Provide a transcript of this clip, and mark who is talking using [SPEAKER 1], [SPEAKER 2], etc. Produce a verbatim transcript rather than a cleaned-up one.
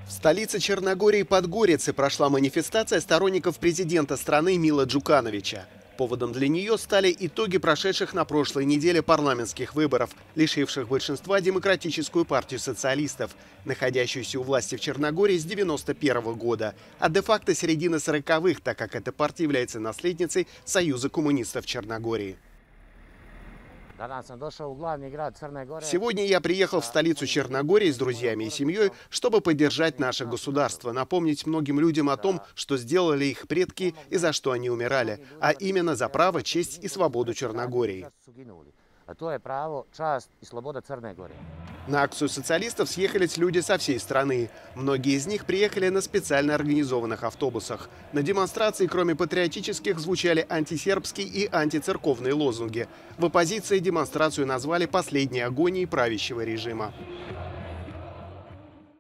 [SPEAKER 1] В столице Черногории Подгорице прошла манифестация сторонников президента страны Мила Джукановича. Поводом для нее стали итоги прошедших на прошлой неделе парламентских выборов, лишивших большинства Демократическую партию социалистов, находящуюся у власти в Черногории с девяносто первого года, а де-факто середины сороковых, так как эта партия является наследницей Союза коммунистов Черногории. Сегодня я приехал в столицу Черногории с друзьями и семьей, чтобы поддержать наше государство, напомнить многим людям о том, что сделали их предки и за что они умирали, а именно за право, честь и свободу Черногории. На акцию социалистов съехались люди со всей страны. Многие из них приехали на специально организованных автобусах. На демонстрации, кроме патриотических, звучали антисербские и антицерковные лозунги. В оппозиции демонстрацию назвали последней агонией правящего режима.